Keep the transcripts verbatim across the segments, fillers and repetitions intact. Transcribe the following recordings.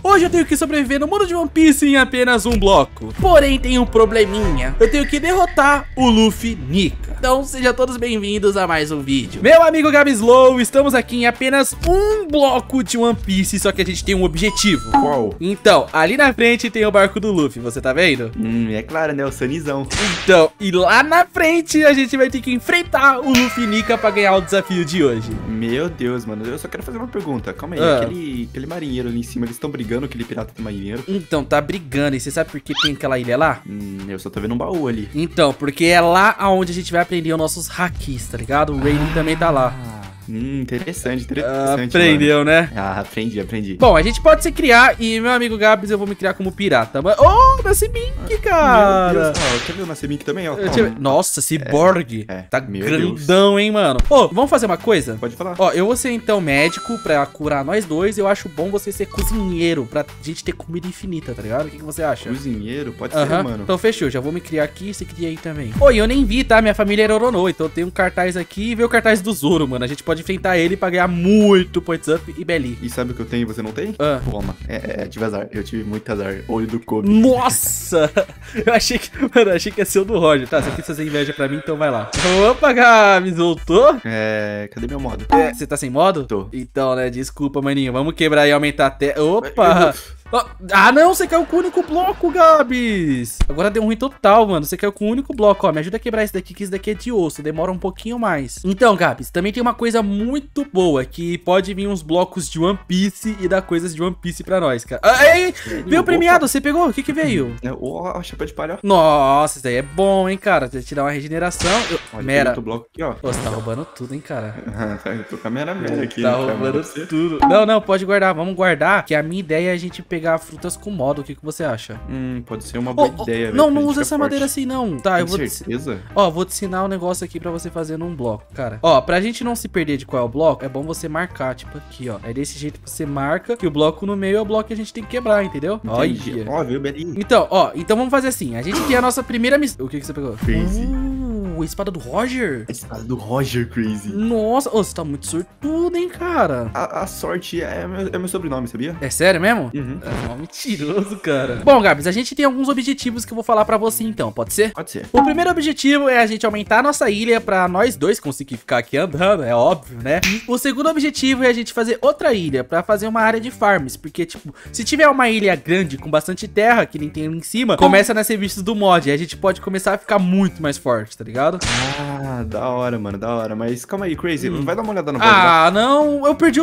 Hoje eu tenho que sobreviver no mundo de One Piece em apenas um bloco. Porém, tem um probleminha. Eu tenho que derrotar o Luffy Nika. Então, sejam todos bem-vindos a mais um vídeo. Meu amigo Gabslow, estamos aqui em apenas um bloco de One Piece, só que a gente tem um objetivo. Qual? Então, ali na frente tem o barco do Luffy, você tá vendo? Hum, é claro, né? O Sunnyzão. Então, e lá na frente a gente vai ter que enfrentar o Luffy Nika pra ganhar o desafio de hoje. Meu Deus, mano. Eu só quero fazer uma pergunta. Calma aí. Ah. Aquele, aquele marinheiro ali em cima, eles estão brigando, aquele pirata do marinheiro? Então, tá brigando. E você sabe por que tem aquela ilha lá? Hum, eu só tô vendo um baú ali. Então, porque é lá onde a gente vai aprender os nossos hakis, tá ligado? O Raiden também tá lá. Hum, interessante, Ah, interessante. aprendeu, mano. né? Ah, aprendi, aprendi. Bom, a gente pode se criar e, meu amigo Gabs, eu vou me criar como pirata. Mas... Oh, Nascimink, cara! Meu Deus, ó, quer ver o Nascimink também, ó? Deixa eu ver. Nossa, Cyborg. É, é, Tá meu grandão, hein, mano? Ô, vamos fazer uma coisa? Pode falar. Ó, eu vou ser então médico pra curar nós dois. Eu acho bom você ser cozinheiro pra gente ter comida infinita, tá ligado? O que, que você acha? Cozinheiro? Pode Aham, ser, mano. então fechou, já vou me criar aqui e você cria aí também. Oi, eu nem vi, tá? Minha família era Orono, então eu tenho um cartaz aqui e vê o cartaz do Zoro, mano. A gente pode enfrentar ele pra ganhar muito points up e belly. E sabe o que eu tenho e você não tem? Ah. Toma. É, é, tive azar. Eu tive muito azar. Olho do Kobe. Nossa! Eu achei que, mano, eu achei que ia ser o do Roger. Tá, você quis fazer inveja pra mim, então vai lá. Opa, Gabs, voltou? É, cadê meu modo? É, você tá sem modo? Tô. Então, né, desculpa, maninho. Vamos quebrar e aumentar até... Opa! Oh, ah, não, você caiu com o único bloco, Gabs. Agora deu ruim total, mano. Você caiu com o único bloco, ó. Me ajuda a quebrar esse daqui, que esse daqui é de osso. Demora um pouquinho mais. Então, Gabs, também tem uma coisa muito boa, que pode vir uns blocos de One Piece e dar coisas de One Piece pra nós, cara. Ai, veio premiado, você pegou? O que que veio? É, ó, chapéu de palha, ó. Nossa, isso daí é bom, hein, cara. Te dá uma regeneração. Eu... Olha, Mera. tem outro bloco aqui, ó. Ô, você tá roubando tudo, hein, cara. Eu tô com a mera mera aqui. Tá né, cara? roubando Você- tudo. Não, não, pode guardar. Vamos guardar, que a minha ideia é a gente pegar frutas com modo. O que que você acha? Hum, pode ser uma Ô, boa ô, ideia, velho. não, pra não gente usa ficar essa forte. madeira assim, não. Tá, eu Tem vou te... certeza? Ó, vou te ensinar um negócio aqui pra você fazer num bloco, cara. Ó, pra gente não se perder de qual é o bloco, é bom você marcar, tipo aqui, ó. É desse jeito que você marca, que o bloco no meio é o bloco que a gente tem que quebrar, entendeu? Entendi. Olha. Ó, viu, Belinho? Então, ó, então vamos fazer assim. A gente tem a nossa primeira missão. O que que você pegou? Crazy. Uh, a espada do Roger. A espada do Roger Crazy. Nossa, ô, você tá muito sortudo, hein, cara. A, a sorte é meu, é meu sobrenome, sabia? É sério mesmo? Uhum. É mó mentiroso, cara. Bom, Gabs, a gente tem alguns objetivos que eu vou falar pra você então, pode ser? Pode ser. O primeiro objetivo é a gente aumentar a nossa ilha pra nós dois conseguir ficar aqui andando, é óbvio, né? O segundo objetivo é a gente fazer outra ilha pra fazer uma área de farms, porque, tipo, se tiver uma ilha grande com bastante terra, que nem tem ali em cima, começa nas serviços do mod, e a gente pode começar a ficar muito mais forte, tá ligado? Ah, da hora, mano, da hora. Mas calma aí, Crazy. Vai dar uma olhada no blog lá. Ah, não, eu perdi o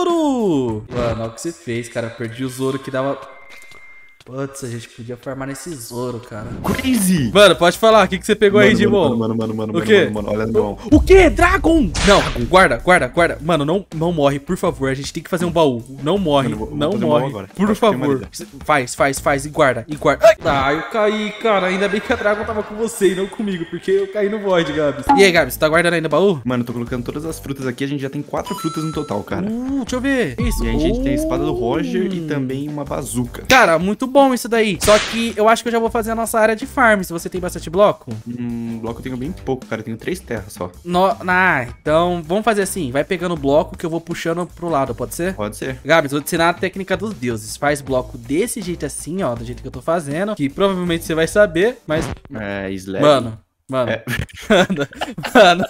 Zoro! Mano, olha o que você fez, cara, eu perdi o Zoro que dava... Putz, a gente podia farmar nesse Zoro, cara. Crazy! Mano, pode falar, o que, que você pegou aí Mano, de mano, bom? Mano, mano, mano, O mano, quê? mano, mano, olha no mão. O que? Dragon? Não, guarda, guarda, guarda. Mano, não, não morre, por favor. A gente tem que fazer um baú. Não morre, Mano, vou- vou não fazer um baú morre. agora. Por Acho que tem favor. uma Faz, faz, faz e guarda, e guarda. Ai, ah, eu caí, cara. Ainda bem que a Dragon tava com você e não comigo, porque eu caí no void, Gabs. E aí, Gabs, você tá guardando ainda o baú? Mano, eu tô colocando todas as frutas aqui. A gente já tem quatro frutas no total, cara. Uh, deixa eu ver. Isso. E aí a gente tem a espada do Roger Hum. e também uma bazuca. Cara, muito bom isso daí. Só que eu acho que eu já vou fazer a nossa área de farm. Se você tem bastante bloco. Hum, bloco eu tenho bem pouco, cara. Eu tenho três terras só. No... Ah, então vamos fazer assim. Vai pegando o bloco que eu vou puxando pro lado, pode ser? Pode ser. Gabs, vou te ensinar a técnica dos deuses. Faz bloco desse jeito assim, ó. Do jeito que eu tô fazendo. Que provavelmente você vai saber, mas... É, slab. Mano, mano. É. Mano, mano.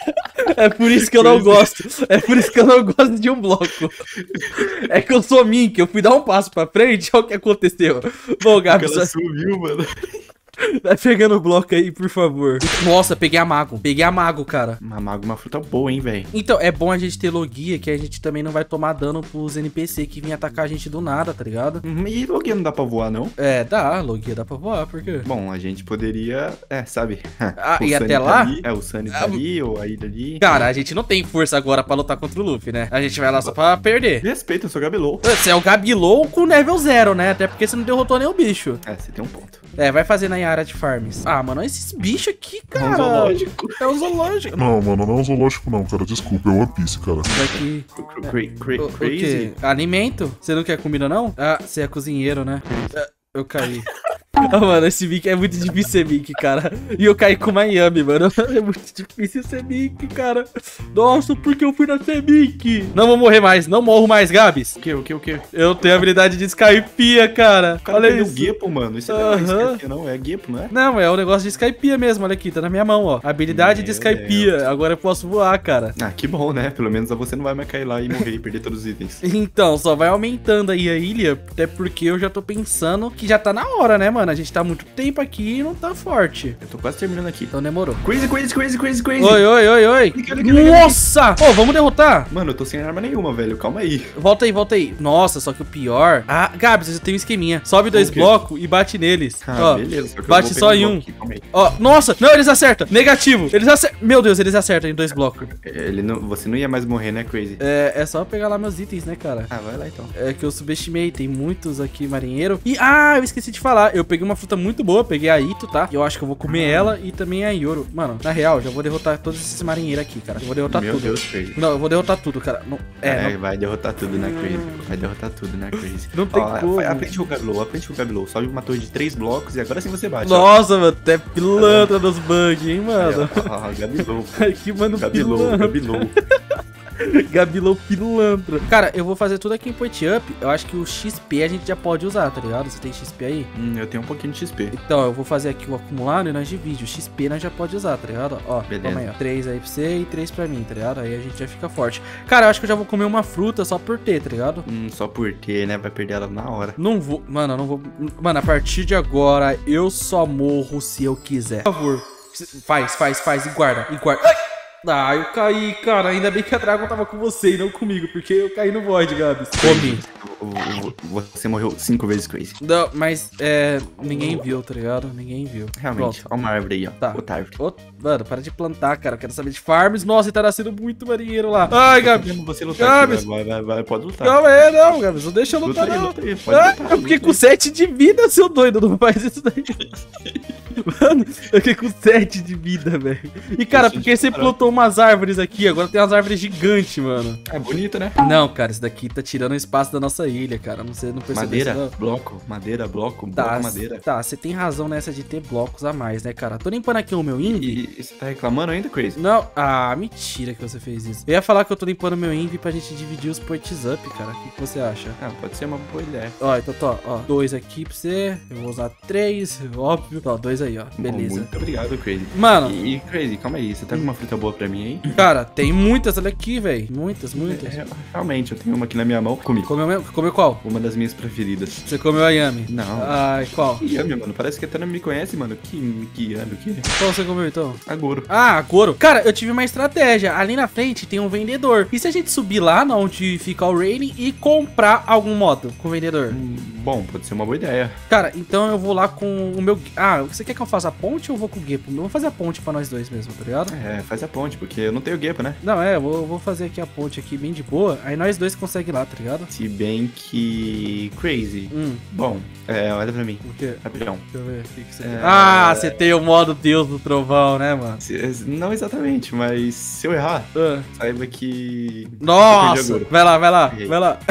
É por isso que eu não gosto. É por isso que eu não gosto de um bloco. É que eu sou Mink. Eu fui dar um passo pra frente. Olha o que aconteceu. Bom, Gabs, Ela sumiu, mano. vai pegando o bloco aí, por favor. Nossa, peguei a mago. Peguei a mago, cara. Uma mago, uma fruta boa, hein, velho. Então, é bom a gente ter logia, que a gente também não vai tomar dano pros N P C que vêm atacar a gente do nada, tá ligado? Hum, E logo não dá pra voar, não? É, dá, logia dá pra voar, por quê? Bom, a gente poderia... É, sabe? Ah, O e Sunny até tá lá? ali, é, o Sunny tá Ah, ali, ou a ilha ali. Cara, a gente não tem força agora pra lutar contra o Luffy, né? A gente vai lá só pra perder. Respeita, eu sou Gabelou. Você é o Gabilou com level zero, né? Até porque você não derrotou nem o bicho. É, você tem um ponto. É, vai fazendo aí a área de farms. Ah, mano, olha esses bichos aqui, cara. É um zoológico. É um zoológico. Não, mano, não é um zoológico não, cara. Desculpa, é One Piece, cara. Isso aqui... Cra- cra- O, o Crazy. quê? Alimento? Você não quer comida, não? Ah, você é cozinheiro, né? Ah, eu caí. Ah, mano, esse Mickey é muito difícil ser Mickey, cara. E eu caí com Miami, mano. É muito difícil ser Mickey, cara. Nossa, por que eu fui nascer Mickey? Não vou morrer mais, não morro mais, Gabs. O que, o que, o que? Eu tenho a habilidade de Skypiea, cara. O cara Olha perdeu isso. Gepo, mano. Isso Aham. não é Skypiea, não. É Gepo, não é? Não, é o negócio de Skypiea mesmo, olha aqui, tá na minha mão, ó. Habilidade de Meu Skypiea. Deus. Agora eu posso voar, cara. Ah, que bom, né? Pelo menos você não vai mais cair lá e morrer e perder todos os itens. Então, só vai aumentando aí a ilha, até porque eu já tô pensando que já tá na hora, né, mano? A gente tá há muito tempo aqui e não tá forte. Eu tô quase terminando aqui. Então demorou. Crazy, crazy, crazy, crazy, crazy. Oi, oi, oi, oi. Aqui, aqui, aqui, Nossa! Ô, vamos derrotar? Mano, eu tô sem arma nenhuma, velho. Calma aí. Volta aí, volta aí. Nossa, só que o pior... Ah, Gabs, eu tenho um esqueminha. Sobe dois O quê? blocos e bate neles. Ah, Ó, beleza. Só que eu bate vou só pegar em um um. bloco aqui, calma aí. Ó, nossa! Não, eles acertam. Negativo. Eles acertam. Meu Deus, eles acertam em dois blocos. Ele não, você não ia mais morrer, né, Crazy? É, é só pegar lá meus itens, né, cara? Ah, vai lá então. É que eu subestimei, tem muitos aqui, marinheiro. E, ah, eu esqueci de falar, eu peguei uma fruta muito boa, peguei a Ito, tá? Eu acho que eu vou comer ela e também a Yoro. Mano, na real, já vou derrotar todos esses marinheiros aqui, cara. Eu vou derrotar Meu tudo. Deus, Crazy. Não, eu vou derrotar tudo, cara. Não, é, É, não, vai derrotar tudo, né, Crazy? Vai derrotar tudo, né, Crazy? Não tem Ó, como. Aprende o Gabilow, aprende o Gabilow. Sobe uma torre de três blocos e agora sim você bate. ó. Nossa, mano, até pilantra nos bugs, hein, mano. Ó, ó, Gabilow. Ai, que mano Gabilow, pilantra. Gabilow. Gabilow pilantra. Cara, eu vou fazer tudo aqui em Point Up. Eu acho que o X P a gente já pode usar, tá ligado? Você tem X P aí? Hum, eu tenho um pouquinho de X P. Então, eu vou fazer aqui o acumulado e nós divide. O X P nós já pode usar, tá ligado? Ó, Beleza. toma aí, ó. três aí pra você e três pra mim, tá ligado? Aí a gente já fica forte. Cara, eu acho que eu já vou comer uma fruta só por ter, tá ligado? Hum, só por ter, né? Vai perder ela na hora. Não vou... Mano, eu não vou... Mano, a partir de agora, eu só morro se eu quiser. Por favor. Faz, faz, faz e guarda. E guarda. Ai! Ah, eu caí, cara. Ainda bem que a Dragon tava com você e não comigo, porque eu caí no Void, Gabs. Comi. O- o- Você morreu cinco vezes, Crazy. Não, mas, é... Ninguém viu, tá ligado? Ninguém viu. Realmente. Pronto. Olha uma árvore aí, ó. Tá. Outra árvore. Ô, mano, para de plantar, cara. Eu quero saber de farms. Nossa, e tá nascendo muito marinheiro lá. Ai, Gabs. Podemos você lutar Gabs. aqui, vai, vai, vai, pode lutar. Calma aí, não, Gabs. Não deixa eu Luta lutar, aí, não. luta aí, pode Ah, lutar, eu fiquei luta com aí. sete de vida, seu doido. Não faz isso daí. Mano, eu fiquei com sete de vida, velho. E, cara, Isso, porque você caralho. plantou umas árvores aqui, agora tem umas árvores gigantes, mano. É bonita, né? Não, cara, isso daqui tá tirando o espaço da nossa ilha, cara. Não sei, não percebeu Madeira, isso, não. bloco, madeira, bloco, Tá, bloco, madeira. tá, você tem razão nessa de ter blocos a mais, né, cara? Tô limpando aqui o meu invi. E, e você tá reclamando ainda, Crazy? Não, ah, mentira que você fez isso. Eu ia falar que eu tô limpando meu invi pra gente dividir os points up, cara. O que, que você acha? Ah, pode ser uma boa ideia. Ó, então, tô, ó, dois aqui pra você. Eu vou usar três, óbvio. Ó, dois aí, ó. Beleza. Bom, muito obrigado, Crazy. Mano, E, e, Crazy, calma aí. Você tá com uma fruta boa pra mim aí? cara, tem muitas, olha aqui, velho. Muitas, muitas. É, realmente, eu tenho uma aqui na minha mão. Comi. Comeu, meu- comeu qual? Uma das minhas preferidas. Você comeu a Yami? Não. Ai, qual? Que Yami, mano. Parece que até não me conhece, mano. Que, que Yami, o que? Qual você comeu, então? Agora. Ah, couro. Cara, eu tive uma estratégia. Ali na frente tem um vendedor. E se a gente subir lá onde fica o Raining e comprar algum modo com o vendedor? Hum, bom, pode ser uma boa ideia. Cara, então eu vou lá com o meu... Ah, você quer que eu faça a ponte ou eu vou com o Gepo? Eu vou fazer a ponte pra nós dois mesmo, tá ligado? É, faz a ponte, porque eu não tenho Gepo, né? Não, é, eu vou, eu vou fazer aqui a ponte aqui bem de boa. Aí nós dois conseguimos lá, tá ligado? Se bem que... Crazy. Hum, Bom, é, olha pra mim. o quê? Rapidão. Deixa eu ver. O que que você É. tem? Ah, você tem o modo Deus do Trovão, né, mano? Se- Não exatamente, mas se eu errar, Ah. saiba que... eu perdi Nossa! agora. Vai lá, vai lá, Errei. vai lá.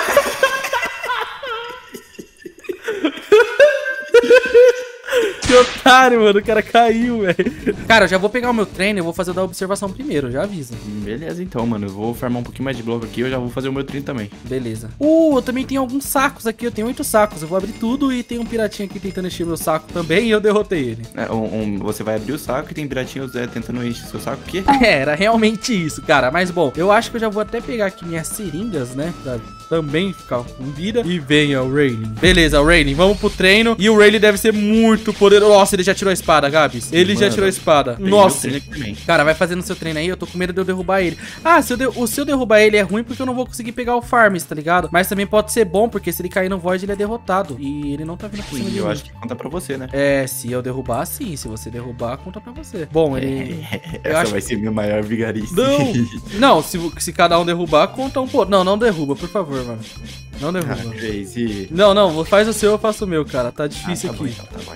Que otário, mano. O cara caiu, velho. Cara, eu já vou pegar o meu treino e vou fazer o da observação primeiro, já avisa. Beleza, então, mano. Eu vou farmar um pouquinho mais de bloco aqui. Eu já vou fazer o meu treino também. Beleza. Uh, eu também tenho alguns sacos aqui. Eu tenho oito sacos. Eu vou abrir tudo e tem um piratinha aqui tentando encher meu saco também e eu derrotei ele. É, um- um- você vai abrir o saco e tem piratinhos é, tentando encher seu saco. O quê? É, era realmente isso, cara. Mas bom, eu acho que eu já vou até pegar aqui minhas seringas, né? Pra também ficar com vida. E venha o Rayleigh. Beleza, o Rayleigh, vamos pro treino. E o Rayleigh deve ser muito poderoso. Nossa, ele já tirou a espada, Gabs. Ele já Mano, tirou a espada. Peguei meu Nossa. treino aqui também. Cara, vai fazendo seu treino aí, eu tô com medo de eu derrubar ele. Ah, se eu de... o se eu derrubar ele é ruim porque eu não vou conseguir pegar o Farms, tá ligado? Mas também pode ser bom, porque se ele cair no Void, ele é derrotado. E ele não tá vindo por cima Sim, de eu mim. acho que conta pra você, né? É, se eu derrubar, sim. Se você derrubar, conta pra você. Bom, ele... Essa acho vai ser minha maior vigarice. Não, não, se, se cada um derrubar, conta um pouco. Não, não derruba, por favor, mano. Não Ah, derruba. Crazy. Não, não, faz o seu, eu faço o meu, cara. Tá Ah, difícil tá bom, aqui. então, tá bom, então.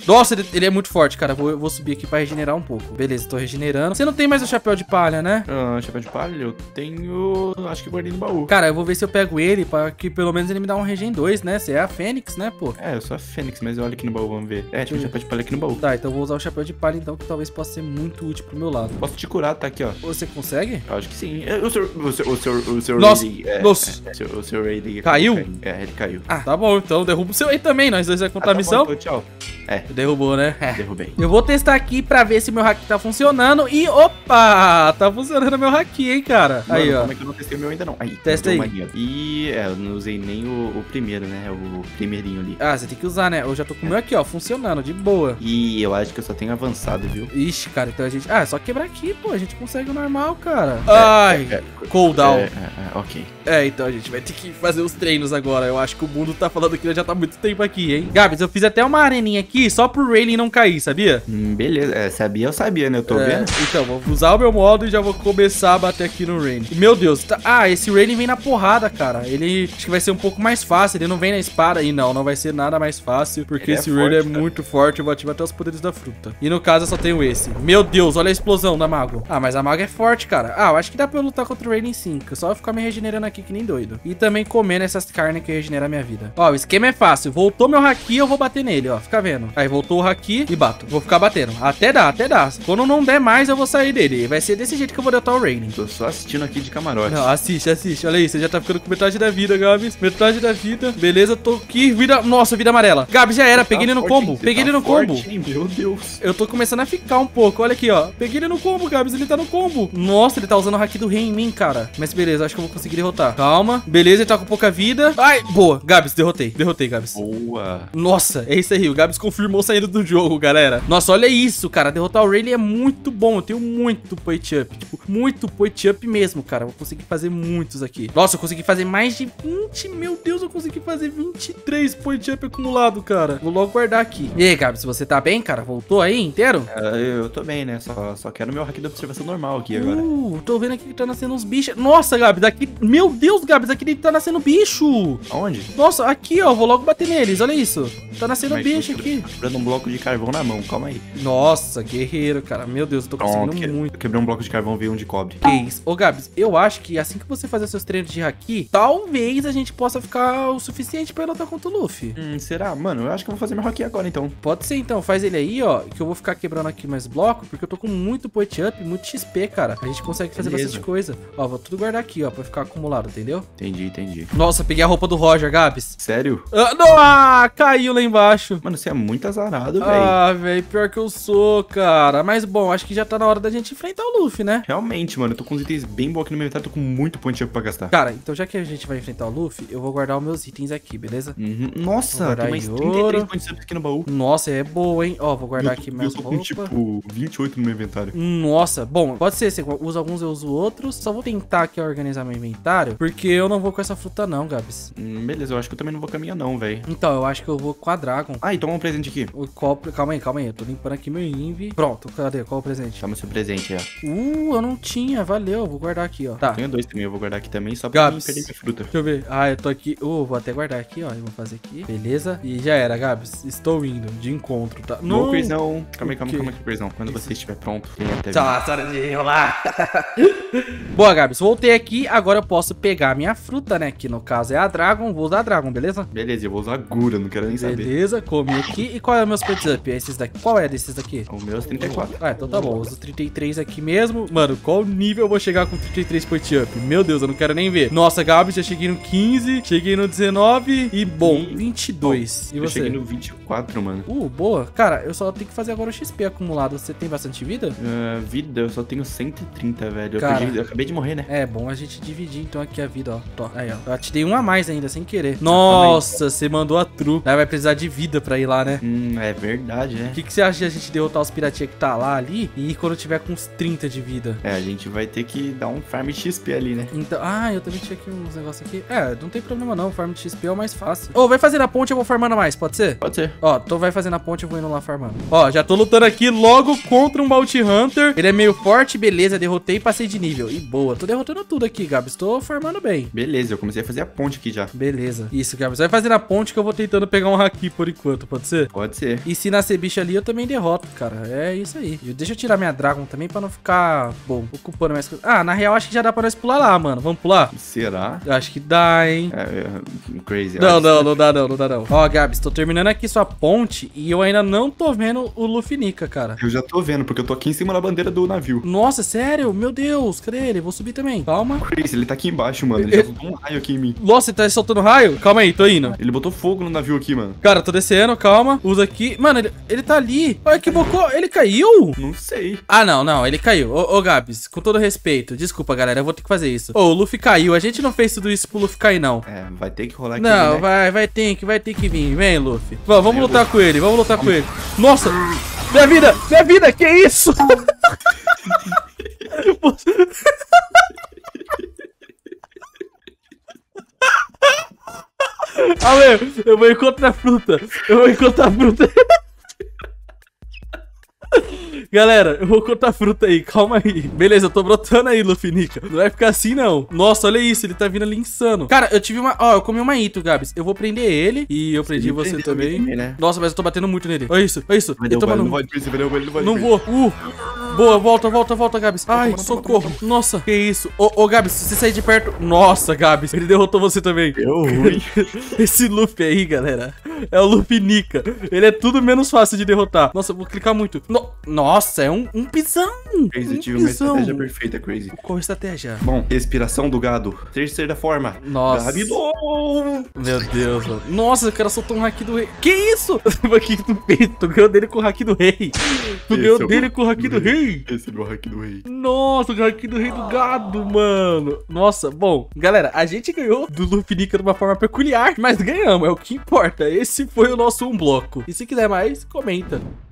Nossa, ele, ele é muito forte, cara. Vou, vou subir aqui pra regenerar um pouco. Beleza, tô regenerando. Você não tem mais o chapéu de palha, né? Ah, chapéu de palha? Eu tenho... Acho que guardei no baú. Cara, eu vou ver se eu pego ele pra que pelo menos ele me dá um regen dois, né? Você é a Fênix, né, pô? É, eu sou a Fênix, mas olha aqui no baú, vamos ver. É, tinha um chapéu de palha aqui no baú. Tá, então eu vou usar o chapéu de palha, então, que talvez possa ser muito útil pro meu lado. Posso te curar, tá aqui, ó. Você consegue? Eu acho que sim. É, O seu... O seu... O seu... O seu Nossa, rating, é, nossa. É, o seu- o seu rating Caiu? acabou caindo. É, ele caiu. Ah, tá bom, então derruba o seu aí também. Nós dois vai contar Ah, a tá missão. bom, então, tchau. É, Derrubou, né? É. derrubei. Eu vou testar aqui pra ver se meu hack tá funcionando. E opa! Tá funcionando meu hack, hein, cara? Mano, Aí, ó. como é que eu não testei o meu ainda não? Aí, Testa deu aí. uma guia. E é, eu não usei nem o, o primeiro, né? O primeirinho ali. Ah, você tem que usar, né? Eu já tô com o meu aqui, ó, funcionando, de boa. E eu acho que eu só tenho avançado, viu? Ixi, cara, então a gente... Ah, é só quebrar aqui, pô. A gente consegue o normal, cara. Ai, é, cooldown. É, é, é, ok. É, então a gente vai ter que fazer os treinos agora. Eu acho que o mundo tá falando que já tá muito tempo aqui, hein? Gabs, eu fiz até uma areninha aqui só pro Rayleigh não cair, sabia? Hum, beleza, é, sabia, eu sabia, né? Eu tô É, vendo. então, vou usar o meu modo e já vou começar a bater aqui no Rain. Meu Deus, tá... ah, esse Rain vem na porrada, cara. Ele acho que vai ser um pouco mais fácil. Ele não vem na espada aí, não. Não vai ser nada mais fácil, porque Ele é esse Rain é forte, cara. muito forte. Eu vou ativar até os poderes da fruta. E no caso, eu só tenho esse. Meu Deus, olha a explosão da Mago. Ah, mas a Mago é forte, cara. Ah, eu acho que dá pra eu lutar contra o Rain sim. Que eu só ficar me regenerando aqui que nem doido. E também comendo essas carnes que regenera a minha vida. Ó, o esquema é fácil. Voltou meu haki, eu vou bater nele, ó. Fica vendo. Aí voltou o haki e bato. Vou ficar batendo. Até dá, até dá. Quando não der mais, eu vou sair dele. Vai ser desse jeito que eu vou derrotar o Rain. Tô só assistindo aqui de camarote. Não, assiste, assiste. Olha aí, você já tá ficando com metade da vida, Gabs. Metade da vida. Beleza, tô aqui. Vida... Nossa, vida amarela. Gabs, já era. Peguei Tá ele no forte, combo. hein? Você Peguei tá ele no forte, combo. hein? Meu Deus. Eu tô começando a ficar um pouco. Olha aqui, ó. Peguei ele no combo, Gabs. Ele tá no combo. Nossa, ele tá usando o haki do rei em mim, cara. Mas beleza, acho que eu vou conseguir derrotar. Calma. Beleza, ele tá com pouca vida. Ai, boa. Gabs, derrotei. Derrotei, Gabs. Boa. Nossa, é isso aí. O Gabs confirmou saindo do jogo, galera. Nossa, olha isso, cara. Derrotar o Rayleigh é muito bom. Eu tenho muito point up. Tipo, muito point up mesmo, cara. Vou conseguir fazer muitos aqui. Nossa, eu consegui fazer mais de vinte. Meu Deus, eu consegui fazer vinte e três point up acumulado, cara. Vou logo guardar aqui. E aí, Gabs, você tá bem, cara? Voltou aí inteiro? É, eu tô bem, né? Só, só quero meu hack da observação normal aqui agora. Uh, tô vendo aqui que tá nascendo uns bichos. Nossa, Gabs, daqui... Meu Deus, Gabs, aqui tá nascendo bicho. Aonde? Nossa, aqui, ó. Vou logo bater neles. Olha isso. Tá nascendo Mas bicho tô aqui. quebrando um bloco de carvão na mão, calma aí. Nossa, guerreiro, cara. Meu Deus, eu tô conseguindo Pronto, que- muito. eu quebrei um bloco de carvão, veio um de cobre. Que isso? Ô, Gabs, eu acho que assim que você fazer seus treinos de haki, talvez a gente possa ficar o suficiente pra lutar contra o Luffy. Hum, será? Mano, eu acho que eu vou fazer meu hack agora, então. Pode ser, então. Faz ele aí, ó, que eu vou ficar quebrando aqui mais bloco, porque eu tô com muito point up, muito X P, cara. A gente consegue fazer Beleza. bastante coisa. Ó, vou tudo guardar aqui, ó, pra ficar acumulado, entendeu? Entendi, entendi. Nossa, peguei a roupa do Roger, Gabs. Sério? Ah, não, ah, caiu lá embaixo. Mano, você é muito azarado, velho. Ah, velho, pior que eu sou, cara. Mas bom, acho que já tá na hora da gente enfrentar o Luffy, né? Realmente, mano, eu tô com os itens bem bons aqui no meu inventário, tô com muito point up pra gastar. Cara, então já que a gente vai enfrentar o Luffy, eu vou guardar os meus itens aqui, beleza? Uhum. Vou Nossa, guardar tem mais em trinta e três ouro. point ups aqui no baú. Nossa, é boa, hein? Ó, vou guardar Eu- aqui eu minhas tô com, roupas. tipo, vinte e oito no meu inventário. Nossa, bom, pode ser, você usa alguns, eu uso outros. Só vou tentar aqui organizar meu inventário, porque eu não vou com essa fruta não, Gabs. Hum, beleza, eu acho que eu também não vou caminhar não, velho. Então, eu acho que eu vou com a Dragon. Ah, e toma um presente aqui. O copo... Calma aí, calma aí, eu tô limpando aqui meu inv. Pronto, cadê? Qual o presente? Toma seu presente aí, ó. Uh, eu não tinha, valeu, vou guardar aqui, ó. Tá, Tenho dois também, eu vou guardar aqui também, só pra não Gabs. perder minha fruta. deixa eu ver. Ah, eu tô aqui. Uh, vou até guardar aqui, ó. Eu vou fazer aqui. Beleza. E já era, Gabs. Estou indo de encontro, tá? Não, Chris, não. Calma aí, O calma, quê? calma aqui, Chris, não. Quando você estiver pronto, tem até Tá, hora de enrolar. Boa, Gabs. Voltei aqui. Agora eu posso pegar a minha fruta, né? Que no caso é a Dragon. Vou usar a Dragon, beleza? Beleza, eu vou usar a Gura, não quero nem saber. Beleza, comi aqui. E qual é o meu split up? É esses daqui. Qual é desses daqui? O meu é trinta e quatro. Ah, então tá bom. Eu uso trinta e três aqui mesmo. Mano, qual nível eu vou chegar com trinta e três point up? Meu Deus, eu não quero nem ver. Nossa, Gabs, já cheguei no quinze. Cheguei no dezenove. E, bom, E- vinte e dois. E Eu você? cheguei no vinte e quatro, mano. Uh, boa. Cara, eu só tenho que fazer agora o X P acumulado. Você tem bastante vida? Ah, vida, eu só tenho cento e trinta, velho. Eu, Cara. perdi- eu acabei de morrer, né? É bom a gente dividir então aqui a vida, ó. Tó. Aí, ó. Eu te dei um a mais ainda, sem querer. Nossa, você mandou a true. Aí vai precisar de vida pra ir lá, né? Hum, é verdade, O é. que, que você acha de a gente derrotar os piratinhas que tá lá ali e ir quando tiver com uns trinta de vida? É, a gente vai ter que dar um farm X P ali, né? Então, ah, eu também tinha aqui uns negócios aqui. É, não tem problema não, farm de X P é o mais fácil. Ô, vai fazer na ponte, eu vou farmando mais, pode ser? Pode ser. Ó, então vai fazer na ponte, eu vou indo lá farmando. Ó, já tô lutando aqui logo contra um Bounty Hunter. Ele é meio forte, beleza, derrotei e passei de nível. E boa, tô derrotando tudo aqui, Gabs, tô farmando bem. Beleza, eu comecei a fazer a ponte aqui já. Beleza, isso, Gabs, vai fazer na ponte que eu vou tentando pegar um haki por enquanto, pode ser? Pode Pode ser. E se nascer bicho ali, eu também derroto, cara. É isso aí. E deixa eu tirar minha Dragon também pra não ficar, bom, ocupando mais coisas. Ah, na real, acho que já dá pra nós pular lá, mano. Vamos pular? Será? Eu acho que dá, hein? É, é, crazy. Não, não, não dá não, não dá não. Ó, Gabs, tô terminando aqui sua ponte e eu ainda não tô vendo o Luffy Nika, cara. Eu já tô vendo, porque eu tô aqui em cima da bandeira do navio. Nossa, sério? Meu Deus, cadê ele? Vou subir também. Calma. Crazy, ele tá aqui embaixo, mano. Ele já soltou um raio aqui em mim. Nossa, ele tá soltando raio? Calma aí, tô indo. Ele botou fogo no navio aqui, mano. Cara, tô descendo, calma. Usa aqui. Mano, ele, ele tá ali. Olha que bocô. Ele caiu? Não sei. Ah, não, não. Ele caiu. Ô, ô, Gabs, com todo respeito. Desculpa, galera. Eu vou ter que fazer isso. Ô, o Luffy caiu. A gente não fez tudo isso pro Luffy cair, não. É, vai ter que rolar aqui. Não, né? vai, vai ter que, vai ter que vir. Vem, Luffy. Vamos, vamos lutar com ele. Vamos lutar com ele. Nossa! Minha vida! Minha vida! Que isso? Ale, eu vou encontrar fruta. Eu vou encontrar fruta. Galera, eu vou cortar fruta aí, calma aí. Beleza, eu tô brotando aí, Luffy Nika. Não vai ficar assim, não. Nossa, olha isso, ele tá vindo ali insano. Cara, eu tive uma... Ó, eu comi uma Ito, Gabs. Eu vou prender ele e eu prendi você, você também. também né? Nossa, mas eu tô batendo muito nele. Olha isso, olha isso. Ele tomando... Não vai ele vai ele vai Não vou. Uh. Boa, volta, volta, volta, Gabs. Ai, socorro. Nossa, que isso. Ô, ô, Gabs, se você sair de perto... Nossa, Gabs, ele derrotou você também. Deu ruim. Esse Luffy aí, galera, é o Luffy Nika. Ele é tudo menos fácil de derrotar. Nossa, eu vou clicar muito. No... Nossa, é um, um pisão. Crazy, um eu tive pisão. uma estratégia perfeita, Crazy. Qual estratégia? Bom, respiração do gado. Terceira forma. Nossa. Gabido. Meu Deus, mano. Nossa, o cara soltou um haki do rei. Que isso? Eu aqui no peito. Tu ganhou dele com o haki do rei. Tu Esse ganhou é o dele com o haki do rei. Esse é o haki do rei. Nossa, o haki do rei do gado, mano. Nossa, bom, galera, a gente ganhou do Luffy Nika de uma forma peculiar, mas ganhamos, é o que importa. Esse foi o nosso um bloco. E se quiser mais, comenta.